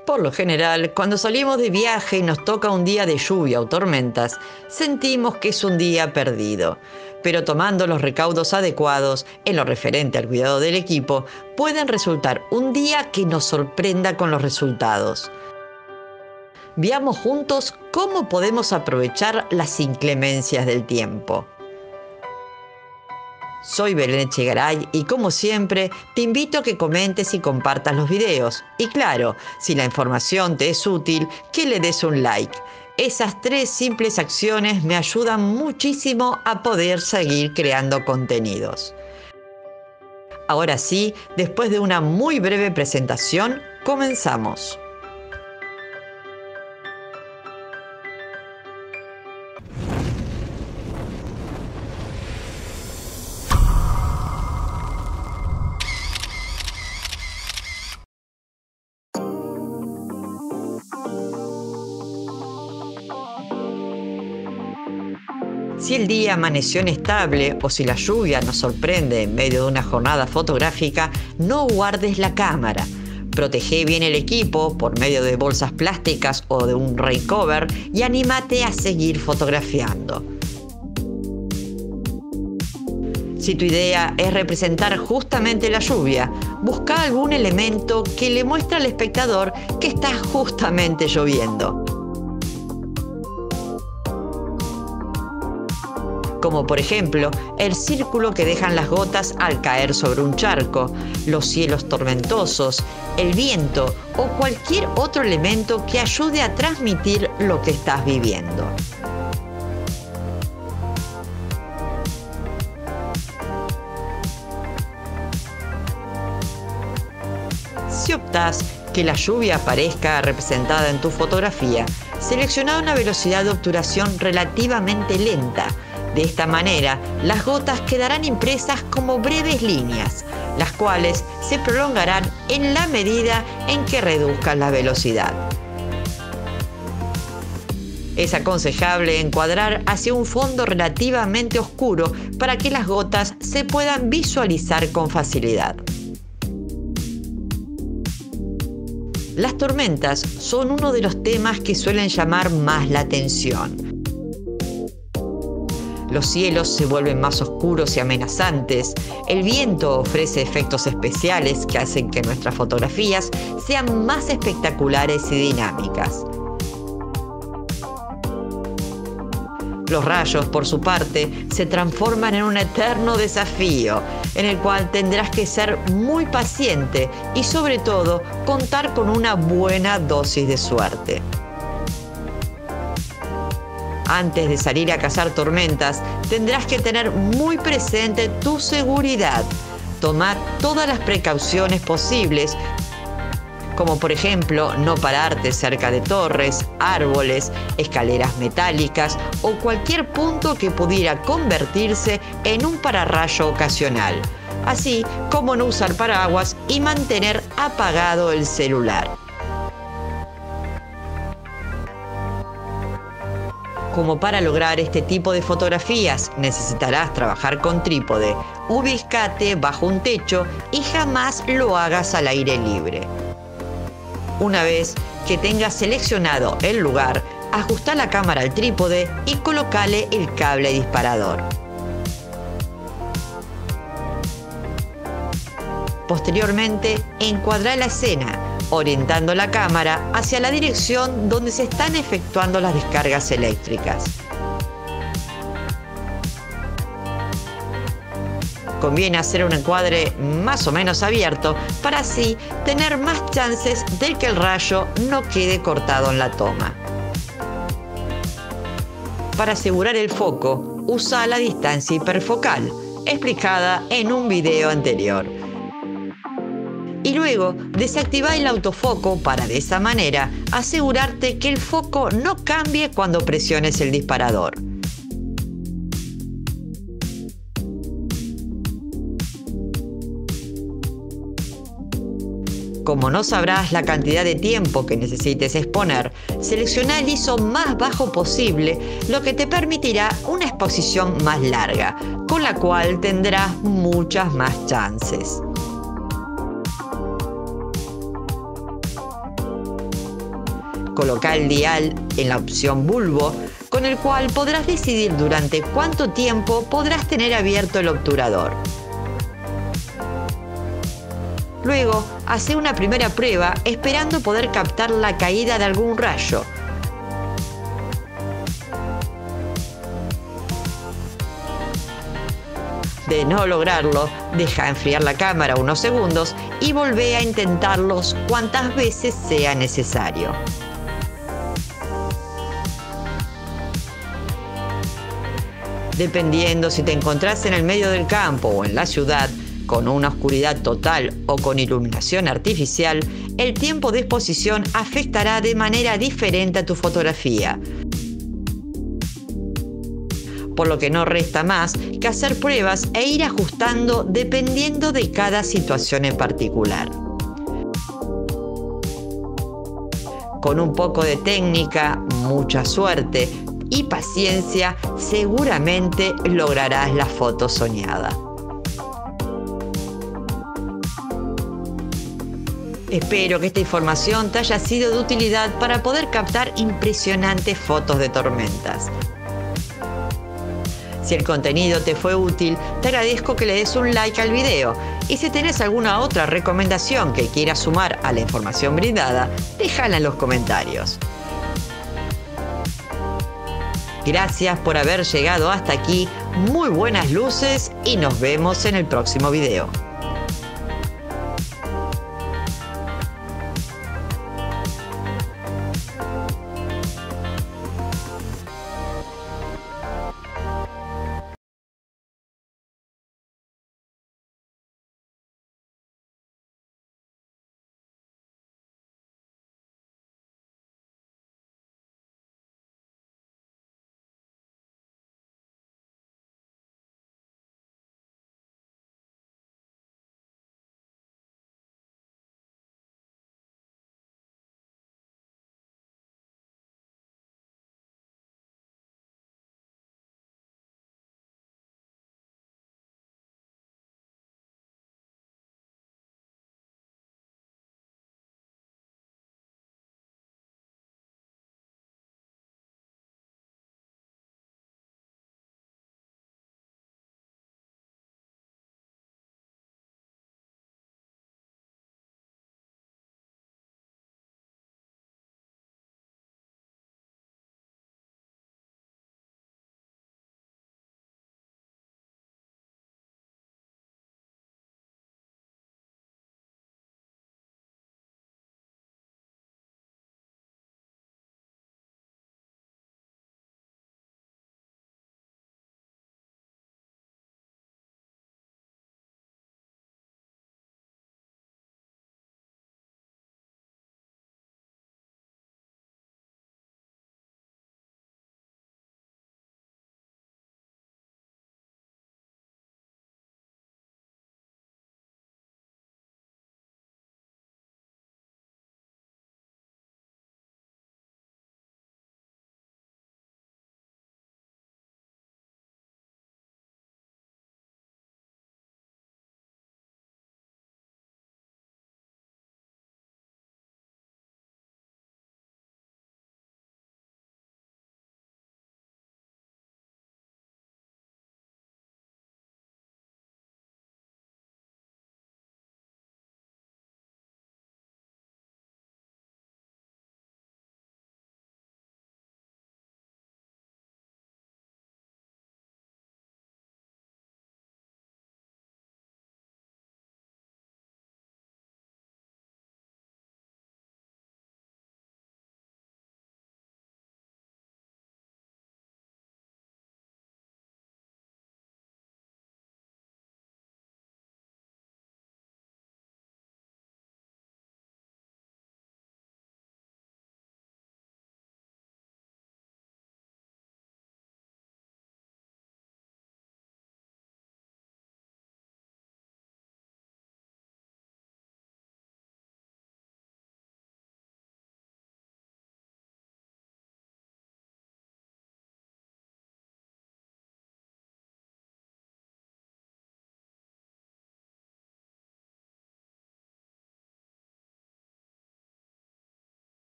Por lo general, cuando salimos de viaje y nos toca un día de lluvia o tormentas, sentimos que es un día perdido. Pero tomando los recaudos adecuados en lo referente al cuidado del equipo, pueden resultar un día que nos sorprenda con los resultados. Veamos juntos cómo podemos aprovechar las inclemencias del tiempo. Soy Belén Echegaray y como siempre te invito a que comentes y compartas los videos. Y claro, si la información te es útil, que le des un like. Esas 3 simples acciones me ayudan muchísimo a poder seguir creando contenidos. Ahora sí, después de una muy breve presentación, comenzamos. Si el día amaneció inestable o si la lluvia nos sorprende en medio de una jornada fotográfica, no guardes la cámara. Protege bien el equipo por medio de bolsas plásticas o de un rain cover y anímate a seguir fotografiando. Si tu idea es representar justamente la lluvia, busca algún elemento que le muestre al espectador que está justamente lloviendo. Como por ejemplo el círculo que dejan las gotas al caer sobre un charco, los cielos tormentosos, el viento o cualquier otro elemento que ayude a transmitir lo que estás viviendo. Si optás que la lluvia aparezca representada en tu fotografía, selecciona una velocidad de obturación relativamente lenta. De esta manera, las gotas quedarán impresas como breves líneas, las cuales se prolongarán en la medida en que reduzcas la velocidad. Es aconsejable encuadrar hacia un fondo relativamente oscuro para que las gotas se puedan visualizar con facilidad. Las tormentas son uno de los temas que suelen llamar más la atención. Los cielos se vuelven más oscuros y amenazantes, el viento ofrece efectos especiales que hacen que nuestras fotografías sean más espectaculares y dinámicas. Los rayos, por su parte, se transforman en un eterno desafío, en el cual tendrás que ser muy paciente y, sobre todo, contar con una buena dosis de suerte. Antes de salir a cazar tormentas, tendrás que tener muy presente tu seguridad. Tomar todas las precauciones posibles, como por ejemplo no pararte cerca de torres, árboles, escaleras metálicas o cualquier punto que pudiera convertirse en un pararrayo ocasional, así como no usar paraguas y mantener apagado el celular. Como para lograr este tipo de fotografías necesitarás trabajar con trípode, ubícate bajo un techo y jamás lo hagas al aire libre. Una vez que tengas seleccionado el lugar, ajusta la cámara al trípode y colócale el cable disparador. Posteriormente, encuadra la escena, orientando la cámara hacia la dirección donde se están efectuando las descargas eléctricas. Conviene hacer un encuadre más o menos abierto para así tener más chances de que el rayo no quede cortado en la toma. Para asegurar el foco, usa la distancia hiperfocal, explicada en un video anterior. Y luego desactiva el autofoco para de esa manera asegurarte que el foco no cambie cuando presiones el disparador. Como no sabrás la cantidad de tiempo que necesites exponer, selecciona el ISO más bajo posible, lo que te permitirá una exposición más larga, con la cual tendrás muchas más chances. Coloca el dial en la opción bulbo, con el cual podrás decidir durante cuánto tiempo podrás tener abierto el obturador. Luego, hace una primera prueba esperando poder captar la caída de algún rayo. De no lograrlo, deja enfriar la cámara unos segundos y volvé a intentarlos cuantas veces sea necesario. Dependiendo si te encontrás en el medio del campo o en la ciudad, con una oscuridad total o con iluminación artificial, el tiempo de exposición afectará de manera diferente a tu fotografía. Por lo que no resta más que hacer pruebas e ir ajustando dependiendo de cada situación en particular. Con un poco de técnica, mucha suerte y paciencia, seguramente lograrás la foto soñada. Espero que esta información te haya sido de utilidad para poder captar impresionantes fotos de tormentas. Si el contenido te fue útil, te agradezco que le des un like al video. Y si tenés alguna otra recomendación que quieras sumar a la información brindada, déjala en los comentarios. Gracias por haber llegado hasta aquí, muy buenas luces y nos vemos en el próximo video.